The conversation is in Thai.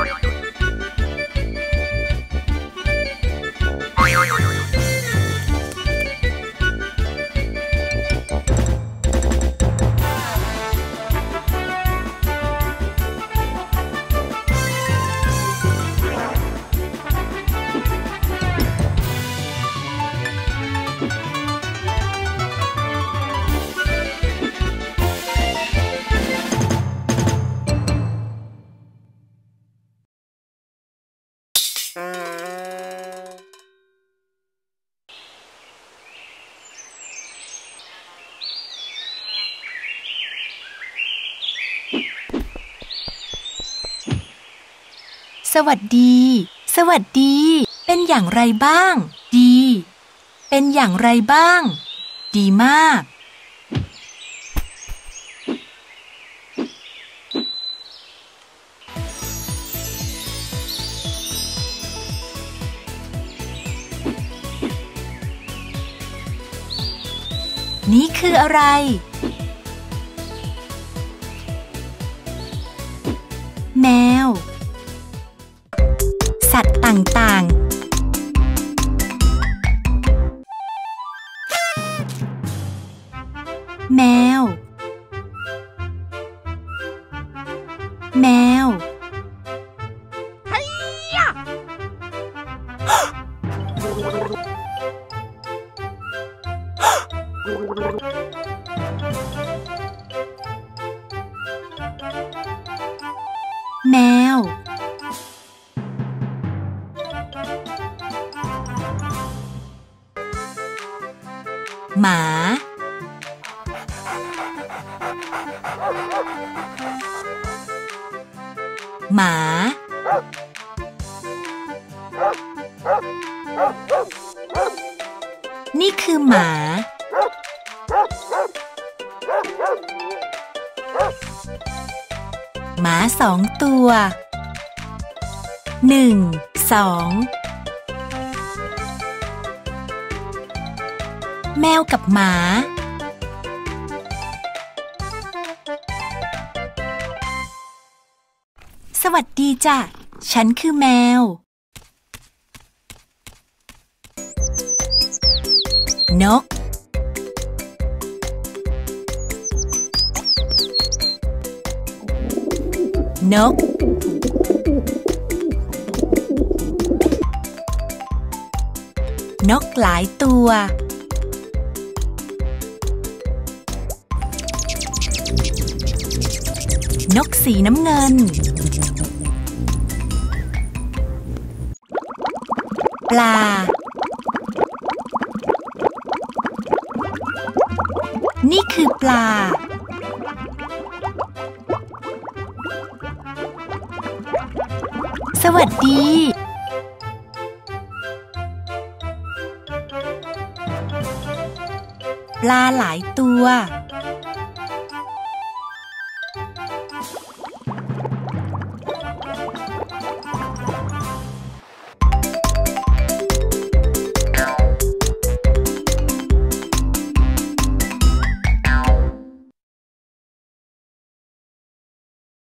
สวัสดี สวัสดี เป็นอย่างไรบ้าง ดี เป็นอย่างไรบ้าง ดีมากนี่คืออะไร แมวสัตว์ต่างๆแมวแมวแมวหมาหมานี่คือหมาหมาสองตัว1 2แมวกับหมาสวัสดีจ้ะฉันคือแมวนกนกนกหลายตัวนกสีน้ำเงินปลานี่คือปลาสวัสดีปลาหลายตัว